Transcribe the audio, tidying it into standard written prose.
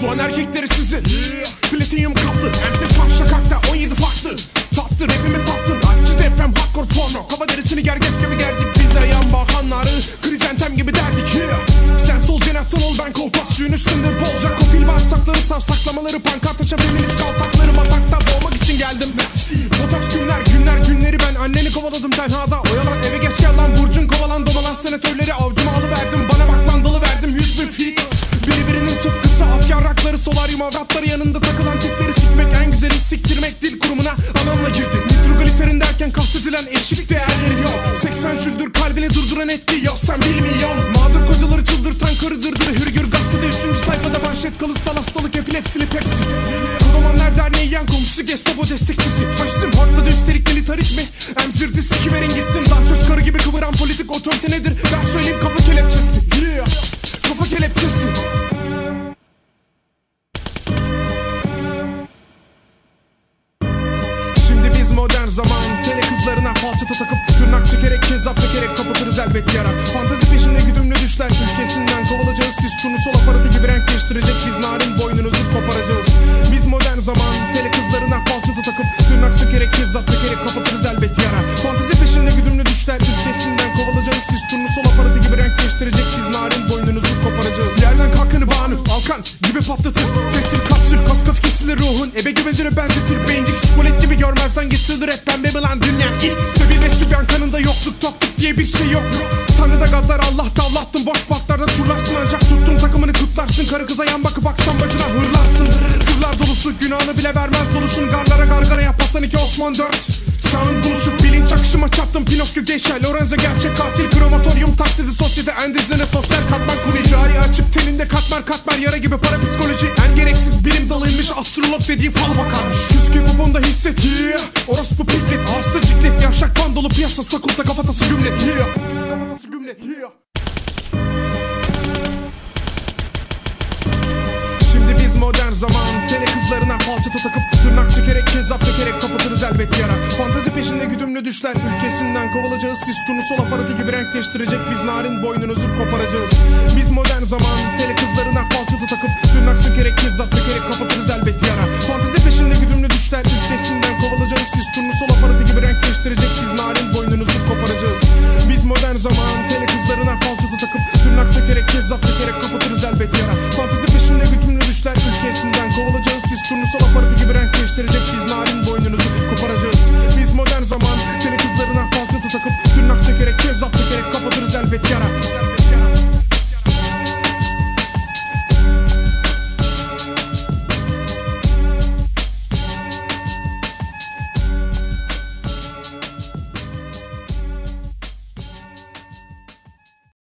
Soğan erkekleri sizin Platinyum kaplı MP şakakta 17 farklı Tattı rapimi tattın Acı deprem hardcore porno Kava derisini gerget gibi gerdik Bize yan bakanları krizantem gibi derdik Sen sol cenahtan ol ben kolpas Suyun üstünde bolca kopil bağırsakları Savsaklamaları pankart açan feminist kaltakları Batakta boğmak için geldim Botoks günleri ben anneni kovaladım tenhada Oyalan eve geç gel lan burcun kovalan Domalan senatörleri avcuma alıverdim Bana bak lan dalı verdim 100 bin feet Birinin tıpkısı at yarrakları Solaryum avratları yanında takılan tipleri sikmek En güzeli siktirmek dil kurumuna anamla girdi Nitrogliserin derken kastedilen eşit değerleri yok 80 şüldür kalbini durduran etki yok sen bilmiyorsun Mağdur kocaları çıldırtan karı dırdırı hürgür gazetede 3. sayfada manşet kalı salassalık epilepsili pepsi Kodomanlar derneği yan komşusu Gestapo destekçisi Faşizm hortladı üstelik militarizmi Emzirdi sikiverin gitsin Dansöz karı gibi kıvıran politik otorite nedir Ben söyleyeyim kafa kelepçesi Kafa kelepçesi Şimdi biz modern zaman Tele kızlarına falçata takıp tırnak sökerek kezzap dökerek kapatırız elbet yara Fantezi peşinde güdümlü düşler ülkesinden kovalacağız Siz turnusol aparatı gibi renkleştirecek Biz narin boynunuzu koparacağız Biz modern zaman Tele kızlarına falçata takıp tırnak sökerek kezzap dökerek kapatırız elbet yara Fantezi peşinde güdümlü düşler ülkesinden kovalacağız Siz turnusol aparatı gibi renkleştirecek Biz narin boynunuzu koparacağız Yerden kalkanı bağını Alkan gibi patlatır Tehtil kapsül kas katı kesilir ruhun Ebe güvencine benzetir beyincik spolet gibi görmezden getirilir hep pembe mi lan dünya it Sebil ve sübyan kanında yokluk tokluk diye bir şey yok Tanrı'da gaddar Allah'ta Allah'tın boş patlarda turlarsın Ancak tuttuğun takımını kutlarsın Karı kıza yan bakıp akşam bacına hırlarsın Turlar dolusu günahını bile vermez doluşun Garlara gargara yap Hasan 2 Osman 4 Şahın buluşup bilinç akışıma çattım Pinokyo Geisha Lorenzo gerçek katil Kromatoryum taklidi sosyete endizlerine sosyal katman kuni Cari açık teninde katmer yara gibi para psikoloji En gereksiz bilim dalıymış astrolog dediği fal bakarmış Küskü popomda hisset Orospu piklet hasta ciklet Yavşak pandolu piyasa sakulta kafatası gümlet Kafatası gümlet Şimdi biz modern zaman Tele kızlarına falçata takıp tırnak sökerek kezzap dökerek kapatırız elbet yara Fantezi peşinde güdümlü düşler ülkesinden kovalacağız Siz turnusol aparatı gibi renkleştirecek Biz narin boynunuzu koparacağız Biz modern zaman Tele kızlarına falçata takıp tırnak sökerek kezzap dökerek kapatırız elbet yara Fantezi peşinde güdümlü düşler ülkesinden kovalacağız Siz turnusol aparatı gibi renkleştirecek Biz narin boynunuzu koparacağız Biz modern zaman Tele kızlarına falçata takıp tırnak sökerek kezzap dökerek kapatırız